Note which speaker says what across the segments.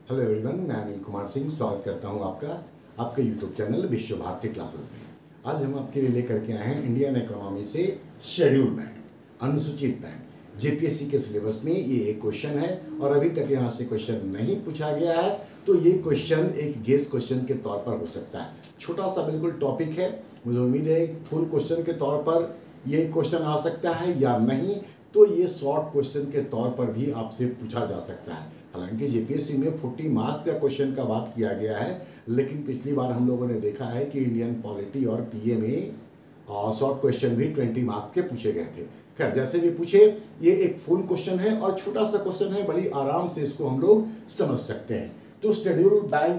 Speaker 1: Hello everyone, मैं अनिल कुमार सिंह स्वागत करता हूं आपका आपके यूट्यूब चैनल विश्व भारती क्लासेस में। आज हम आपके लिए लेकर के आए हैं इंडियन इकोनॉमी से शेड्यूल बैंक, अनुसूचित बैंक। जेपीएससी के सिलेबस में ये एक क्वेश्चन है और अभी तक यहाँ से क्वेश्चन नहीं पूछा गया है, तो ये क्वेश्चन एक गेस क्वेश्चन के तौर पर हो सकता है। छोटा सा बिल्कुल टॉपिक है, मुझे उम्मीद है फुल क्वेश्चन के तौर पर ये क्वेश्चन आ सकता है या नहीं, तो ये शॉर्ट क्वेश्चन के तौर पर भी आपसे पूछा जा सकता है। हालांकि जेपीएससी में 40 मार्क्स का क्वेश्चन का बात किया गया है, लेकिन पिछली बार हम लोगों ने देखा है कि इंडियन पॉलिटी और पीए में शॉर्ट क्वेश्चन भी 20 मार्क्स के पूछे गए थे। खैर, जैसे भी पूछे, ये एक फुल क्वेश्चन है और छोटा सा क्वेश्चन है, बड़ी आराम से इसको हम लोग समझ सकते हैं। तो शेड्यूल बैंक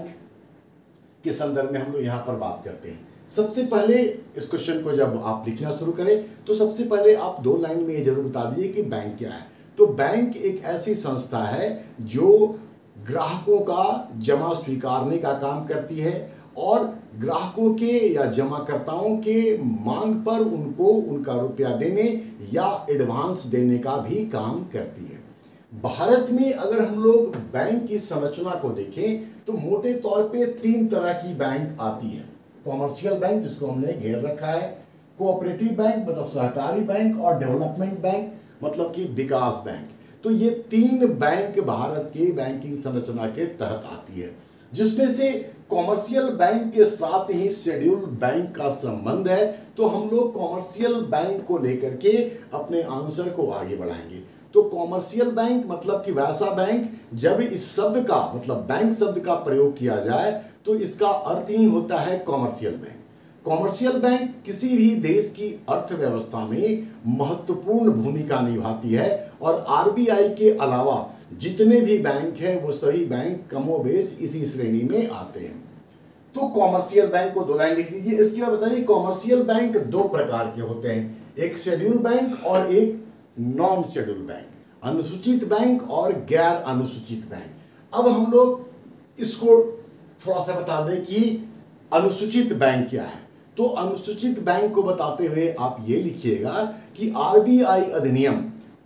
Speaker 1: के संदर्भ में हम लोग यहाँ पर बात करते हैं। सबसे पहले इस क्वेश्चन को जब आप लिखना शुरू करें तो सबसे पहले आप 2 लाइन में ये जरूर बता दीजिए कि बैंक क्या है। तो बैंक एक ऐसी संस्था है जो ग्राहकों का जमा स्वीकारने का काम करती है और ग्राहकों के या जमाकर्ताओं के मांग पर उनको उनका रुपया देने या एडवांस देने का भी काम करती है। भारत में अगर हम लोग बैंक की संरचना को देखें तो मोटे तौर पे 3 तरह की बैंक आती है। कॉमर्शियल बैंक, जिसको हमने घेर रखा है, कोऑपरेटिव बैंक मतलब सहकारी बैंक, और डेवलपमेंट बैंक मतलब कि विकास बैंक। तो ये 3 बैंक भारत के बैंकिंग संरचना के तहत आती है, जिसमें से कॉमर्शियल बैंक के साथ ही शेड्यूल बैंक का संबंध है। तो हम लोग कॉमर्शियल बैंक को लेकर के अपने आंसर को आगे बढ़ाएंगे। तो कॉमर्शियल बैंक मतलब कि वैसा बैंक, जब इस शब्द का मतलब बैंक शब्द का प्रयोग किया जाए तो इसका अर्थ ही होता है कॉमर्शियल बैंक। कॉमर्शियल बैंक किसी भी देश की अर्थव्यवस्था में महत्वपूर्ण भूमिका निभाती है और आरबीआई के अलावा जितने भी बैंक हैं वो सभी बैंक कमोबेश इसी श्रेणी में आते हैं। तो कॉमर्शियल बैंक को 2 लाइन लिख दीजिए। इसके बाद बताइए, कॉमर्शियल बैंक 2 प्रकार के होते हैं, एक शेड्यूल बैंक और एक नॉन शेड्यूल बैंक, अनुसूचित बैंक और गैर अनुसूचित बैंक। अब हम लोग इसको थोड़ा सा बता दें कि अनुसूचित बैंक क्या है। तो अनुसूचित बैंक को बताते हुए आप ये लिखिएगा कि आरबीआई अधिनियम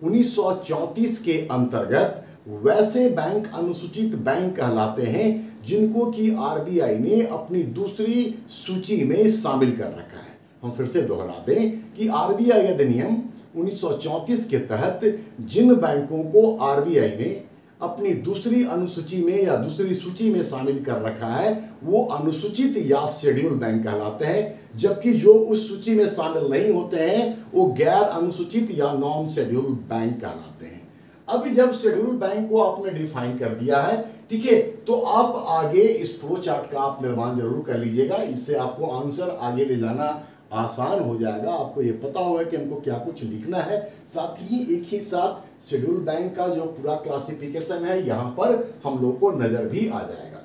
Speaker 1: 1934 के अंतर्गत वैसे बैंक अनुसूचित बैंक कहलाते हैं जिनको कि आरबीआई ने अपनी दूसरी सूची में शामिल कर रखा है। हम फिर से दोहरा दें कि आरबीआई अधिनियम 1934 के तहत जिन बैंकों को आरबीआई ने अपनी दूसरी अनुसूची में या दूसरी सूची में शामिल कर रखा है वो अनुसूचित या शेड्यूल बैंक कहलाते हैं, जबकि जो उस सूची में शामिल नहीं होते हैं वो गैर अनुसूचित या नॉन शेड्यूल बैंक कहलाते हैं। अब जब शेड्यूल बैंक को आपने डिफाइन कर दिया है, ठीक है, तो आप आगे इस फ्लो चार्ट का आप निर्माण जरूर कर लीजिएगा। इससे आपको आंसर आगे ले जाना आसान हो जाएगा। आपको ये पता होगा कि हमको क्या कुछ लिखना है, साथ ही एक ही साथ शेड्यूल बैंक का जो पूरा क्लासिफिकेशन है यहाँ पर हम लोग को नजर भी आ जाएगा।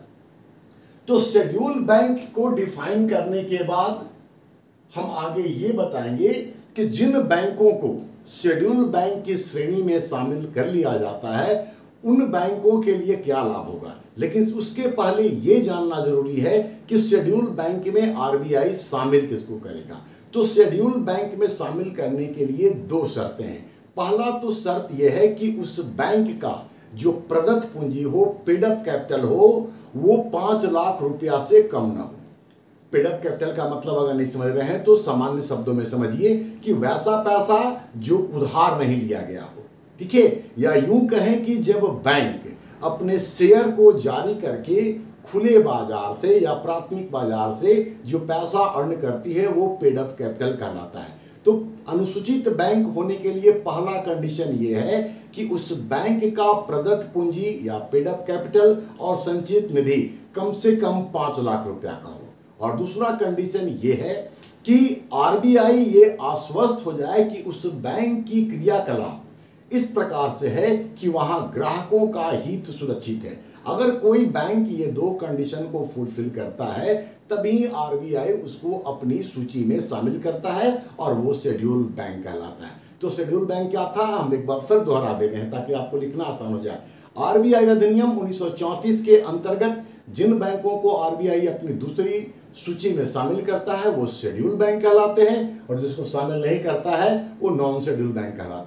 Speaker 1: तो शेड्यूल बैंक को डिफाइन करने के बाद हम आगे ये बताएंगे कि जिन बैंकों को शेड्यूल बैंक की श्रेणी में शामिल कर लिया जाता है उन बैंकों के लिए क्या लाभ होगा। लेकिन उसके पहले ये जानना जरूरी है कि शेड्यूल बैंक में आरबीआई शामिल किसको करेगा। तो शेड्यूल बैंक में शामिल करने के लिए 2 शर्तें हैं। पहला तो शर्त यह है कि उस बैंक का जो प्रदत्त पूंजी हो, पेड अप कैपिटल हो, वो 5 लाख रुपया से कम ना हो। पेड अप कैपिटल का मतलब अगर नहीं समझ रहे हैं तो सामान्य शब्दों में समझिए कि वैसा पैसा जो उधार नहीं लिया गया हो, ठीक है, या यूं कहें कि जब बैंक अपने शेयर को जारी करके खुले बाजार से या प्राथमिक बाजार से जो पैसा अर्न करती है वो पेड अप कैपिटल कहलाता है। तो अनुसूचित बैंक होने के लिए पहला कंडीशन ये है कि उस बैंक का प्रदत्त पूंजी या पेड अप कैपिटल और संचित निधि कम से कम 5 लाख रुपया का हो। और दूसरा कंडीशन ये है कि आरबीआई ये आश्वस्त हो जाए कि उस बैंक की क्रियाकलाप इस प्रकार से है कि वहां ग्राहकों का हित सुरक्षित है। अगर कोई बैंक ये 2 कंडीशन को फुलफिल करता है तभी आरबीआई उसको अपनी सूची में शामिल करता है और वो शेड्यूल बैंक कहलाता है। तो शेड्यूल बैंक क्या था, हम एक बार फिर दोहरा दे रहे हैं ताकि आपको लिखना आसान हो जाए। आरबीआई अधिनियम 1934 के अंतर्गत जिन बैंकों को आरबीआई अपनी दूसरी सूची में शामिल करता है वो शेड्यूल बैंक कहलाते हैं और जिसको शामिल नहीं करता है वो नॉन शेड्यूल बैंक कहलाते हैं।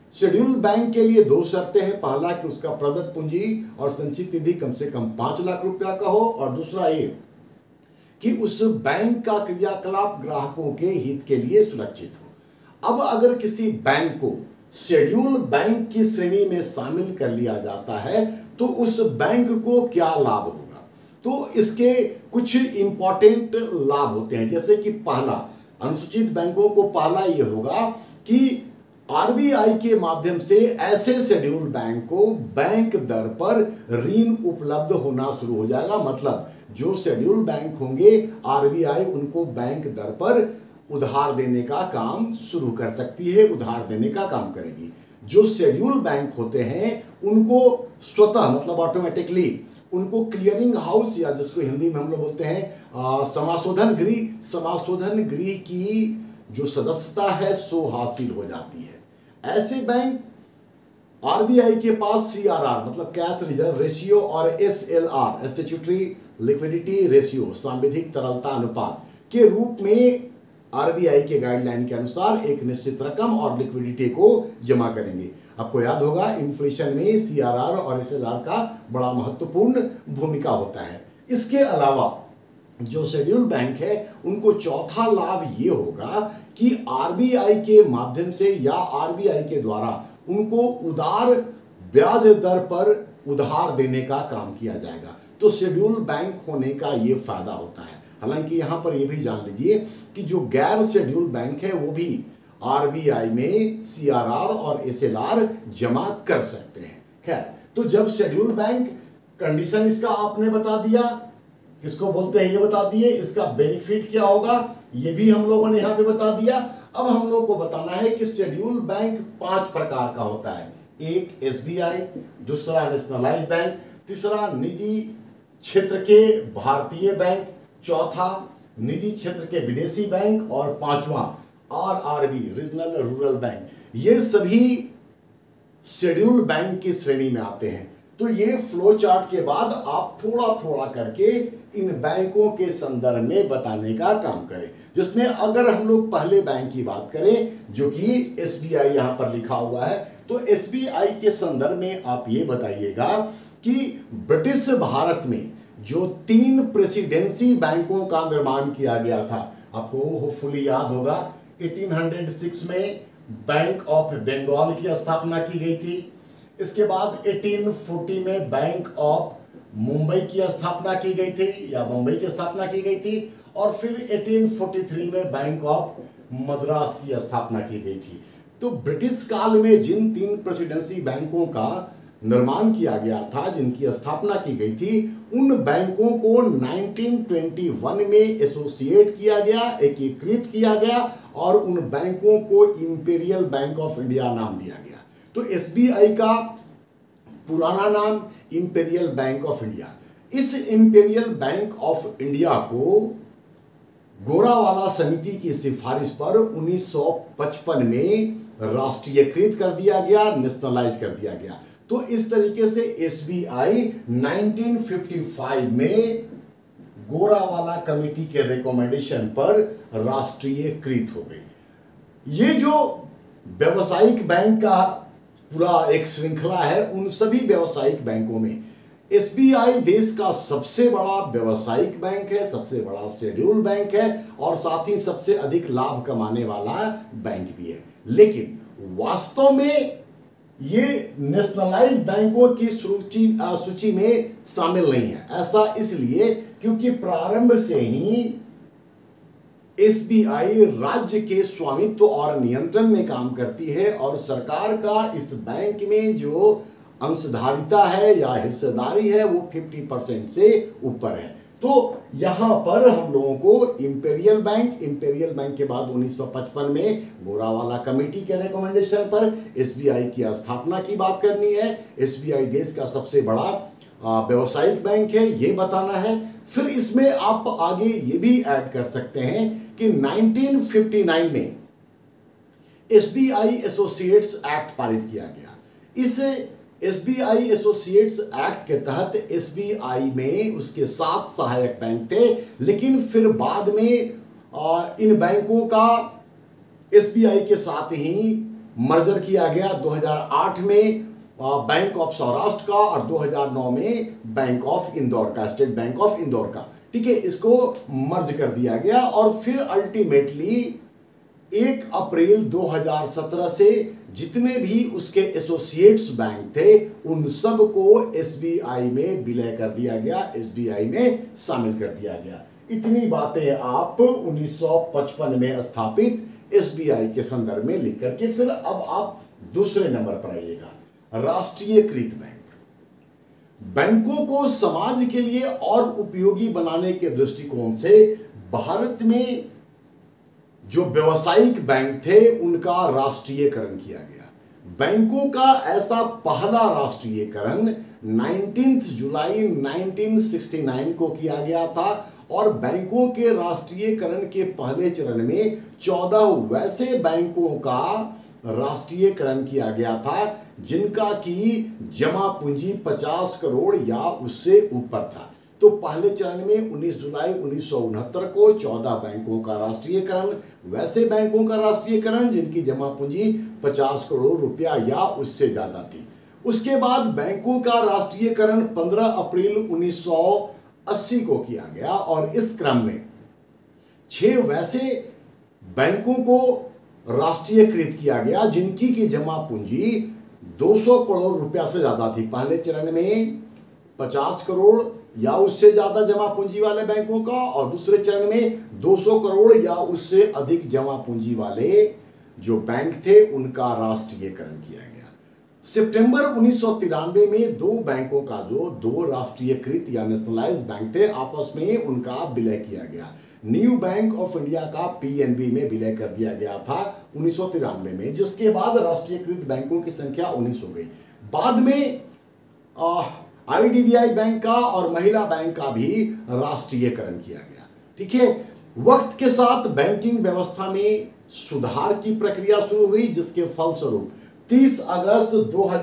Speaker 1: शेड्यूल बैंक के लिए दो शर्तें हैं। पहला कि उसका प्रदत्त पूंजी और संचित निधि कम से कम 5 लाख रुपया का हो, और दूसरा ये कि उस बैंक का क्रियाकलाप ग्राहकों के हित के लिए सुरक्षित हो। अब अगर किसी बैंक को शेड्यूल बैंक की श्रेणी में शामिल कर लिया जाता है तो उस बैंक को क्या लाभ होगा? तो इसके कुछ इंपॉर्टेंट लाभ होते हैं। जैसे कि पहला, अनुसूचित बैंकों को पहला ये होगा कि आरबीआई के माध्यम से ऐसे शेड्यूल बैंक को बैंक दर पर ऋण उपलब्ध होना शुरू हो जाएगा। मतलब जो शेड्यूल बैंक होंगे, आरबीआई उनको बैंक दर पर उधार देने का काम शुरू कर सकती है, उधार देने का काम करेगी। जो शेड्यूल बैंक होते हैं उनको स्वतः मतलब ऑटोमेटिकली उनको क्लियरिंग हाउस, या जिसको हिंदी में हम लोग बोलते हैं समाशोधन गृह की जो सदस्यता है सो हासिल हो जाती है। ऐसे बैंक आरबीआई के पास सीआरआर मतलब कैश रिजर्व रेशियो और एसएलआर स्टैट्यूटरी लिक्विडिटी रेशियो सांविधिक तरलता अनुपात के रूप में आरबीआई के गाइडलाइन के अनुसार एक निश्चित रकम और लिक्विडिटी को जमा करेंगे। आपको याद होगा इन्फ्लेशन में सीआरआर और एसएलआर का बड़ा महत्वपूर्ण भूमिका होता है। इसके अलावा जो शेड्यूल बैंक है उनको चौथा लाभ ये होगा कि आरबीआई के माध्यम से या आरबीआई के द्वारा उनको उदार ब्याज दर पर उधार देने का काम किया जाएगा। तो शेड्यूल बैंक होने का ये फायदा होता है। हालांकि यहाँ पर ये भी जान लीजिए कि जो गैर शेड्यूल बैंक है वो भी आरबीआई में सीआरआर और एसएलआर जमा कर सकते हैं। खैर, तो जब शेड्यूल बैंक कंडीशन इसका आपने बता दिया, किसको बोलते हैं ये बता दिए, इसका बेनिफिट क्या होगा ये भी हम लोगों ने यहाँ पे बता दिया। अब हम लोग को बताना है कि शेड्यूल बैंक 5 प्रकार का होता है। एक एसबीआई, दूसरा नेशनलाइज बैंक, तीसरा निजी क्षेत्र के भारतीय बैंक, चौथा निजी क्षेत्र के विदेशी बैंक और पांचवा आरआरबी रीजनल रूरल बैंक। ये सभी शेड्यूल बैंक की श्रेणी में आते हैं। तो ये फ्लो चार्ट के बाद आप थोड़ा थोड़ा करके इन बैंकों के संदर्भ में बताने का काम करें। जिसमें अगर हम लोग पहले बैंक की बात करें जो कि एसबीआई यहां पर लिखा हुआ है, तो एसबीआई के संदर्भ में आप ये बताइएगा कि ब्रिटिश भारत में जो 3 प्रेसिडेंसी बैंकों का निर्माण किया गया था, आपको होपफुली याद होगा 1806 में बैंक ऑफ बंगाल की स्थापना की गई थी। इसके बाद 1840 में बैंक ऑफ मुंबई की स्थापना की गई थी या मुंबई की स्थापना की गई थी, और फिर 1843 में बैंक ऑफ मद्रास की स्थापना की गई थी। तो ब्रिटिश काल में जिन 3 प्रेसिडेंसी बैंकों का निर्माण किया गया था, जिनकी स्थापना की गई थी, उन बैंकों को 1921 में एसोसिएट किया गया, एकीकृत किया गया और उन बैंकों को इंपीरियल बैंक ऑफ इंडिया नाम दिया गया। तो एसबीआई का पुराना नाम इंपीरियल बैंक ऑफ इंडिया। इस इंपीरियल बैंक ऑफ इंडिया को गोरावाला समिति की सिफारिश पर 1955 में राष्ट्रीयकृत कर दिया गया, नेशनलाइज कर दिया गया। तो इस तरीके से एसबीआई 1955 में गोरावाला कमेटी के रिकमेंडेशन पर राष्ट्रीयकृत हो गई। ये जो व्यावसायिक बैंक का पूरा एक श्रृंखला है, उन सभी व्यावसायिक बैंकों में एसबीआई देश का सबसे बड़ा व्यावसायिक बैंक है, सबसे बड़ा शेड्यूल बैंक है और साथ ही सबसे अधिक लाभ कमाने वाला बैंक भी है। लेकिन वास्तव में ये नेशनलाइज बैंकों की सूची में शामिल नहीं है। ऐसा इसलिए क्योंकि प्रारंभ से ही एसबीआई राज्य के स्वामित्व और नियंत्रण में काम करती है और सरकार का इस बैंक में जो अंशधारिता है या हिस्सेदारी है वो 50% से ऊपर है। तो यहां पर हम लोगों को इंपीरियल बैंक के बाद 1955 में गोरावाला कमेटी के रिकमेंडेशन पर एसबीआई की स्थापना की बात करनी है। एसबीआई देश का सबसे बड़ा व्यावसायिक बैंक है, ये बताना है। फिर इसमें आप आगे ये भी ऐड कर सकते हैं कि 1959 में एसबीआई एसोसिएट्स एक्ट पारित किया गया। इस एसबीआई एसोसिएट्स एक्ट के तहत एसबीआई में उसके 7 सहायक बैंक थे, लेकिन फिर बाद में इन बैंकों का एसबीआई के साथ ही मर्जर किया गया 2008 में बैंक ऑफ सौराष्ट्र का और 2009 में बैंक ऑफ इंदौर का, स्टेट बैंक ऑफ इंदौर का। ठीक है, इसको मर्ज कर दिया गया और फिर अल्टीमेटली 1 अप्रैल 2017 से जितने भी उसके एसोसिएट्स बैंक थे उन सब को एसबीआई में विलय कर दिया गया, एसबीआई में शामिल कर दिया गया। इतनी बातें आप 1955 में स्थापित एसबीआई के संदर्भ में लिख करके फिर अब आप दूसरे नंबर पर आइएगा, राष्ट्रीयकृत बैंक। बैंकों को समाज के लिए और उपयोगी बनाने के दृष्टिकोण से भारत में जो व्यावसायिक बैंक थे उनका राष्ट्रीयकरण किया गया। बैंकों का ऐसा पहला राष्ट्रीयकरण 19 जुलाई 1969 को किया गया था और बैंकों के राष्ट्रीयकरण के पहले चरण में 14 वैसे बैंकों का राष्ट्रीयकरण किया गया था जिनका की जमा पूंजी 50 करोड़ या उससे ऊपर था। तो पहले चरण में 19 जुलाई 1969 को 14 बैंकों का राष्ट्रीयकरण, वैसे बैंकों का राष्ट्रीयकरण जिनकी जमा पूंजी 50 करोड़ रुपया या उससे ज्यादा थी। उसके बाद बैंकों का राष्ट्रीयकरण 15 अप्रैल 1980 को किया गया और इस क्रम में 6 वैसे बैंकों को राष्ट्रीयकृत किया गया जिनकी की जमा पूंजी 200 करोड़ रुपया से ज्यादा थी। पहले चरण में 50 करोड़ या उससे ज्यादा जमा पूंजी वाले बैंकों का और दूसरे चरण में 200 करोड़ या उससे अधिक जमा पूंजी वाले जो बैंक थे उनका राष्ट्रीयकरण किया गया। सितंबर 1993 में 2 बैंकों का जो 2 राष्ट्रीयकृत या नेशनलाइज्ड बैंक थे आपस में उनका विलय किया गया। न्यू बैंक ऑफ इंडिया का पीएनबी में विलय कर दिया गया था 1993 में, जिसके बाद राष्ट्रीयकृत बैंकों की संख्या 19 हो गई। बाद में आईडीबीआई बैंक का और महिला बैंक का भी राष्ट्रीयकरण किया गया। ठीक है, वक्त के साथ बैंकिंग व्यवस्था में सुधार की प्रक्रिया शुरू हुई जिसके फलस्वरूप 30 अगस्त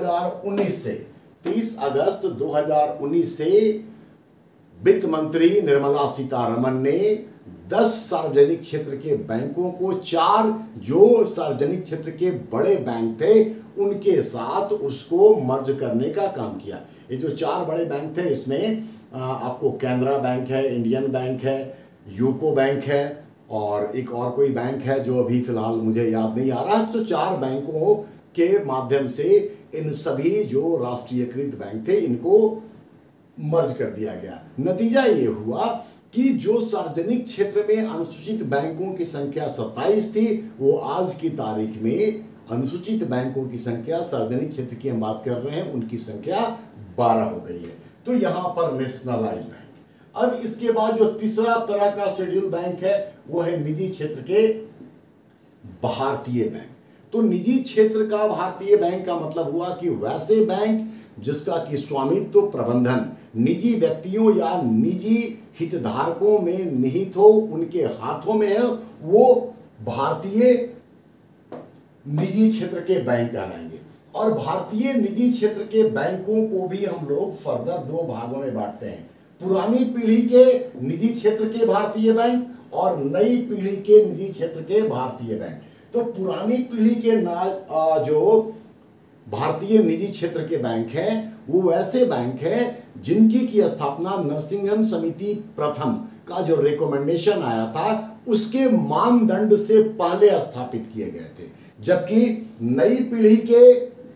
Speaker 1: 2019 से वित्त मंत्री निर्मला सीतारमण ने 10 सार्वजनिक क्षेत्र के बैंकों को 4 जो सार्वजनिक क्षेत्र के बड़े बैंक थे उनके साथ उसको मर्ज करने का काम किया। ये जो 4 बड़े बैंक थे इसमें आपको कैनरा बैंक है, इंडियन बैंक है, यूको बैंक है और एक और कोई बैंक है जो अभी फिलहाल मुझे याद नहीं आ रहा। तो 4 बैंकों के माध्यम से इन सभी जो राष्ट्रीयकृत बैंक थे इनको मर्ज कर दिया गया। नतीजा ये हुआ कि जो सार्वजनिक क्षेत्र में अनुसूचित बैंकों की संख्या 27 थी वो आज की तारीख में अनुसूचित बैंकों की संख्या, सार्वजनिक क्षेत्र की हम बात कर रहे हैं, उनकी संख्या 12 हो गई है। तो यहां पर नेशनलाइज्ड बैंक। अब इसके बाद जो तीसरा तरह का शेड्यूल बैंक है वो है निजी क्षेत्र के भारतीय बैंक। तो निजी क्षेत्र का भारतीय बैंक का मतलब हुआ कि वैसे बैंक जिसका कि स्वामित्व प्रबंधन निजी व्यक्तियों या निजी हितधारकों में निहित हो, उनके हाथों में है, वो भारतीय निजी क्षेत्र के बैंक कहलाएंगे। और भारतीय निजी क्षेत्र के बैंकों को भी हम लोग फर्दर 2 भागों में बांटते हैं, पुरानी पीढ़ी के निजी क्षेत्र के भारतीय बैंक और नई पीढ़ी के निजी क्षेत्र के भारतीय बैंक। तो पुरानी पीढ़ी के जो भारतीय निजी क्षेत्र के बैंक हैं वो ऐसे बैंक हैं जिनकी की स्थापना नरसिंघम समिति प्रथम का जो रिकमेंडेशन आया था उसके मानदंड से पहले स्थापित किए गए थे, जबकि नई पीढ़ी के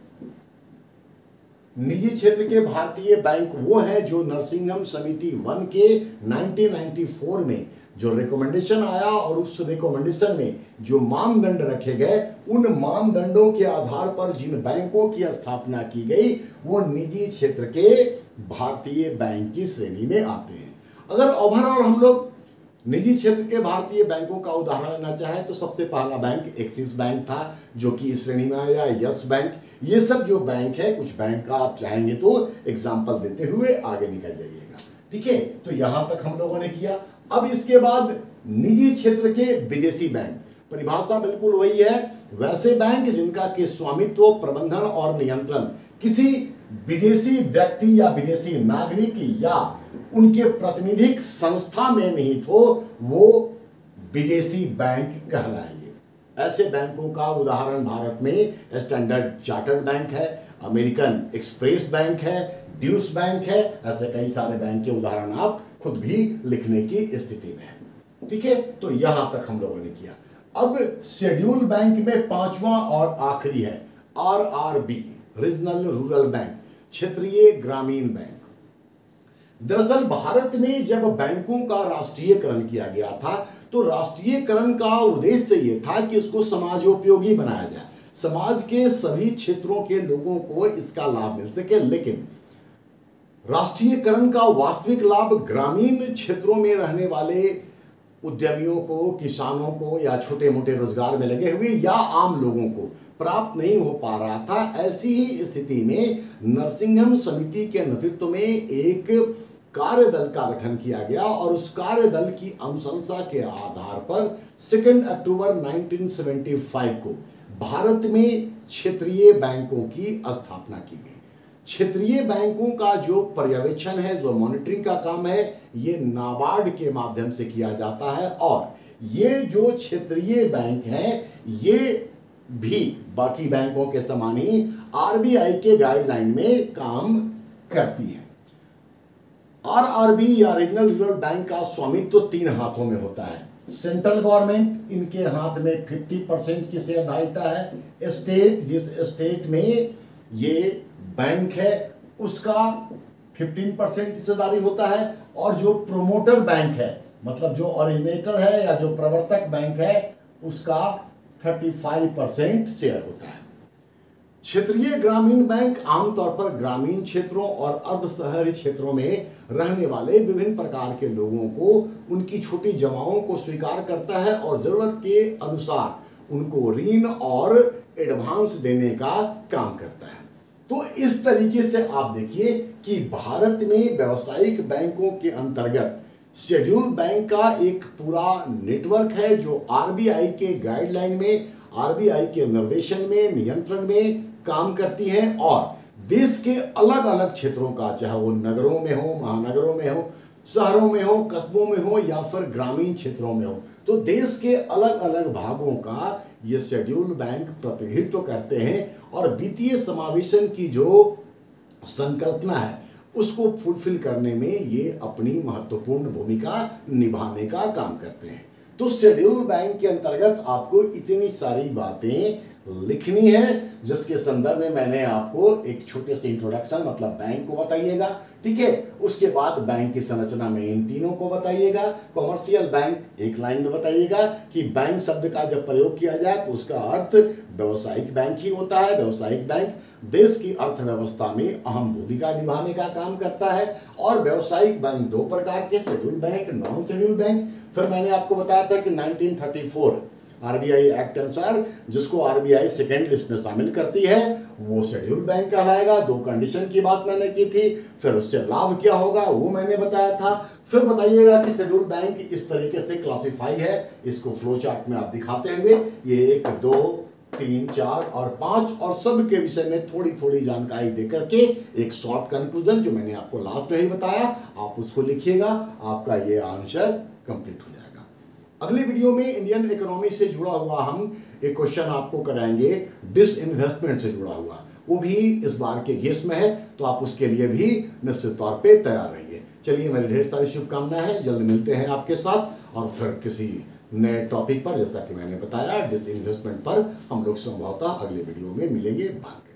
Speaker 1: निजी क्षेत्र के भारतीय बैंक वो हैं जो नरसिंघम समिति 1 के 1994 में जो रिकमेंडेशन आया और उस रिकमेंडेशन में जो मानदंड रखे गए उन मानदंडों के आधार पर जिन बैंकों की स्थापना की गई वो निजी क्षेत्र के भारतीय बैंक की श्रेणी में आते हैं। अगर ओवरऑल हम लोग निजी क्षेत्र के भारतीय बैंकों का उदाहरण लेना चाहे तो सबसे पहला बैंक एक्सिस बैंक था जो कि इस श्रेणी में आया, यस बैंक। ये सब जो बैंक है, कुछ बैंक का आप चाहेंगे तो एग्जांपल देते हुए आगे निकल जाइएगा। ठीक है, तो यहां तक हम लोगों ने किया। अब इसके बाद निजी क्षेत्र के विदेशी बैंक, परिभाषा बिल्कुल वही है, वैसे बैंक जिनका के स्वामित्व, प्रबंधन और नियंत्रण किसी विदेशी व्यक्ति या विदेशी नागरिक या उनके प्रातिनिधिक संस्था में निहित हो, वो विदेशी बैंक कहलाएंगे। ऐसे बैंकों का उदाहरण भारत में स्टैंडर्ड चार्टर्ड बैंक है, अमेरिकन एक्सप्रेस बैंक है, ड्यूस बैंक है। ऐसे कई सारे बैंक के उदाहरण आप खुद भी लिखने की स्थिति में है। ठीक है, तो यहां तक हम लोगों ने किया। अब शेड्यूल बैंक में पांचवा और आखिरी है आरआरबी, रीजनल रूरल बैंक, क्षेत्रीय ग्रामीण बैंक। दरअसल भारत में जब बैंकों का राष्ट्रीयकरण किया गया था तो राष्ट्रीयकरण का उद्देश्य यह था कि इसको समाजोपयोगी बनाया जाए, समाज के सभी क्षेत्रों के लोगों को इसका लाभ मिल सके। लेकिन राष्ट्रीयकरण का वास्तविक लाभ ग्रामीण क्षेत्रों में रहने वाले उद्यमियों को, किसानों को या छोटे मोटे रोजगार में लगे हुए या आम लोगों को प्राप्त नहीं हो पा रहा था। ऐसी ही स्थिति में नरसिंघम समिति के नेतृत्व में एक कार्यदल का गठन किया गया और उस कार्यदल की अनुशंसा के आधार पर 2 अक्टूबर 1975 को भारत में क्षेत्रीय बैंकों की स्थापना की गई। क्षेत्रीय बैंकों का जो पर्यवेक्षण है, जो मॉनिटरिंग का काम है, ये नाबार्ड के माध्यम से किया जाता है और ये जो क्षेत्रीय बैंक हैं ये भी बाकी बैंकों के समान ही आरबीआई के गाइडलाइन में काम करती है। आरआरबी या रीजनल रूरल बैंक का स्वामित्व तो 3 हाथों में होता है। सेंट्रल गवर्नमेंट, इनके हाथ में 50% की शेयरधारिता है। स्टेट, जिस स्टेट में ये बैंक है उसका 15% हिस्सेदारी होता है और जो प्रोमोटर बैंक है, मतलब जो ओरिजिनेटर है या जो प्रवर्तक बैंक है, उसका 35% शेयर होता है। क्षेत्रीय ग्रामीण बैंक आमतौर पर ग्रामीण क्षेत्रों और अर्ध शहरी क्षेत्रों में रहने वाले विभिन्न प्रकार के लोगों को उनकी छोटी जमाओं को स्वीकार करता है और जरूरत के अनुसार उनको ऋण और एडवांस देने का काम करता है। तो इस तरीके से आप देखिए कि भारत में व्यावसायिक बैंकों के अंतर्गत शेड्यूल बैंक का एक पूरा नेटवर्क है जो आरबीआई के गाइडलाइन में, आरबीआई के निर्देशन में, नियंत्रण में काम करती है और देश के अलग अलग क्षेत्रों का, चाहे वो नगरों में हो, महानगरों में हो, शहरों में हो, कस्बों में हो या फिर ग्रामीण क्षेत्रों में हो, तो देश के अलग अलग भागों का ये शेड्यूल बैंक प्रतिनिधित्व करते हैं और वित्तीय समावेशन की जो संकल्पना है उसको फुलफिल करने में ये अपनी महत्वपूर्ण भूमिका निभाने का काम करते हैं। तो शेड्यूल बैंक के अंतर्गत आपको इतनी सारी बातें लिखनी है जिसके संदर्भ में मैंने आपको एक छोटे से इंट्रोडक्शन, मतलब बैंक को बताइएगा, ठीक है। उसके बाद बैंक की संरचना में इन तीनों को बताइएगा। कॉमर्शियल बैंक एक लाइन में बताइएगा कि बैंक शब्द का जब प्रयोग किया जाए तो उसका अर्थ व्यवसायिक बैंक ही होता है। व्यवसायिक बैंक देश की अर्थव्यवस्था में अहम भूमिका निभाने का काम करता है और व्यवसायिक बैंक 2 प्रकार के, schedule bank, non schedule bank. फिर मैंने आपको बताया था कि 1934 आरबीआई एक्ट अनुसार जिसको आरबीआई सेकेंड लिस्ट में शामिल करती है वो शेड्यूल बैंक कहलाएगा। 2 कंडीशन की बात मैंने की थी, फिर उससे लाभ क्या होगा वो मैंने बताया था। फिर बताइएगा कि शेड्यूल बैंक इस तरीके से क्लासिफाई है, इसको फ्लो चार्ट में आप दिखाते हुए ये 1, 2, 3, 4 और 5 और सब के विषय में थोड़ी थोड़ी जानकारी देकर के एक शॉर्ट कंक्लूजन जो मैंने आपको लास्ट में ही बताया आप उसको लिखिएगा, आपका ये आंसर कंप्लीट हो जाएगा। अगले वीडियो में इंडियन इकोनॉमी से जुड़ा हुआ हम एक क्वेश्चन आपको कराएंगे डिसइन्वेस्टमेंट से जुड़ा हुआ, वो भी इस बार के गेस में है, तो आप उसके लिए भी निश्चित तौर पे तैयार रहिए। चलिए, मेरी ढेर सारी शुभकामनाएं हैं, जल्द मिलते हैं आपके साथ और फिर किसी नए टॉपिक पर, जैसा कि मैंने बताया डिसइन्वेस्टमेंट पर हम लोग संभवतः अगले वीडियो में मिलेंगे, बात करेंगे।